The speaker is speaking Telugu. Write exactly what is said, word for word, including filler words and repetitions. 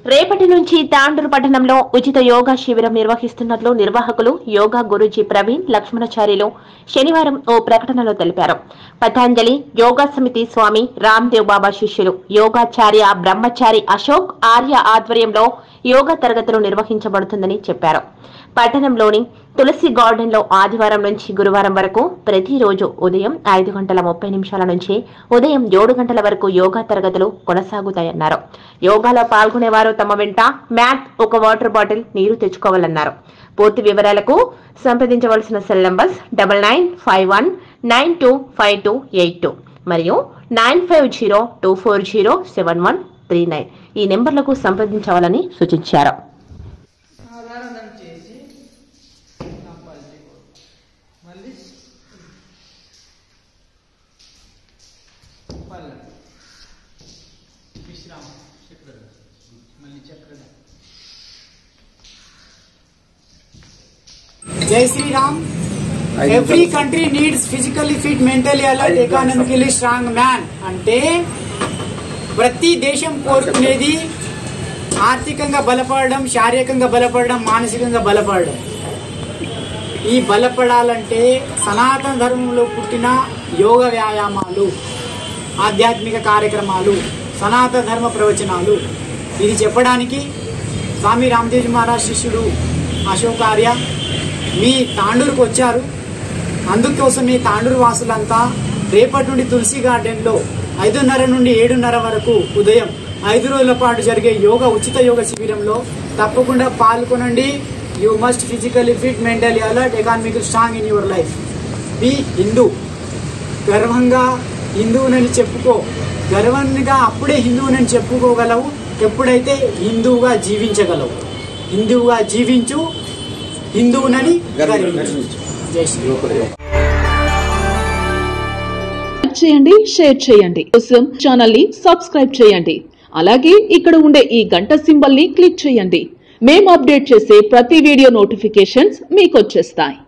రేపటి నుంచి తాండూరు పట్టణంలో ఉచిత యోగా శిబిరం నిర్వహిస్తున్నట్లు నిర్వాహకులు యోగా గురూజీ ప్రవీణ్ లక్ష్మణాచార్యులు శనివారం ఓ ప్రకటనలో తెలిపారు. పతంజలి యోగా సమితి స్వామి రామ్దేవ్ బాబా శిష్యులు యోగాచార్య బ్రహ్మచారి అశోక్ ఆర్య ఆధ్వర్యంలో యోగా తరగతులు నిర్వహించబడుతుందని చెప్పారు. పట్టణంలోని తులసి గార్డెన్ లో ఆదివారం నుంచి గురువారం వరకు ప్రతిరోజు ఉదయం ఐదు గంటల ముప్పై నిమిషాల నుంచి ఉదయం ఏడు గంటల వరకు యోగా తరగతులు కొనసాగుతాయన్నారు. యోగాలో పాల్గొనేవారు తమ వెంట మ్యాట్, ఒక వాటర్ బాటిల్, నీరు తెచ్చుకోవాలన్నారు. పూర్తి వివరాలకు సంప్రదించవలసిన cell numbers double nine five one nine two five two eight two మరియు nine five zero two four zero seven one three nine ఈ నెంబర్లకు సంప్రదించవాలని సూచించారు. Jai Sri Ram. Every country needs physically fit, mentally alert, economically strong man. అంటే ప్రతి దేశం కోరుకునేది ఆర్థికంగా బలపడడం, శారీరకంగా బలపడడం, మానసికంగా బలపడడం. ఈ బలపడాలంటే సనాతన ధర్మంలో పుట్టిన యోగ వ్యాయామాలు, ఆధ్యాత్మిక కార్యక్రమాలు, సనాతన ధర్మ ప్రవచనాలు ఇది చెప్పడానికి స్వామి రామ్దేవ్ మహారాజ్ శిష్యుడు అశోక్ ఆర్య మీ తాండూరుకు వచ్చారు. అందుకోసం మీ తాండూరు వాసులంతా రేపటి నుండి తులసి గార్డెన్ లో ఐదున్నర నుండి ఏడున్నర వరకు ఉదయం ఐదు రోజుల పాటు జరిగే యోగా ఉచిత యోగ శిబిరంలో తప్పకుండా పాల్గొనండి. You must physically fit, mentally alert, economical strong in your life. Be Hindu. గర్వంగా హిందువునని చెప్పుకో. గర్వంగా అప్పుడే హిందువునని చెప్పుకోగలవు ఎప్పుడైతే హిందువుగా జీవించగలవు. హిందువుగా జీవించు, హిందువునని గర్వించు. జై శ్రీ రామ్. చేయండి, షేర్ చేయండి. కోసం ఛానల్ ని సబ్స్క్రైబ్ చేయండి. అలాగే ఇక్కడ ఉండే ఈ గంట సింబల్ ని క్లిక్ చేయండి. మేము అప్డేట్ చేసే ప్రతి వీడియో నోటిఫికేషన్స్ మీకు వచ్చేస్తాయి.